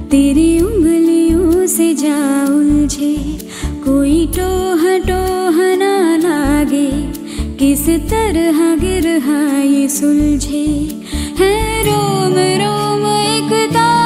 तेरी उंगलियों से जा उलझे, कोई टोह टोह ना लागे, किस तरह गिरहा ये सुलझे। है रोम रोम एक तार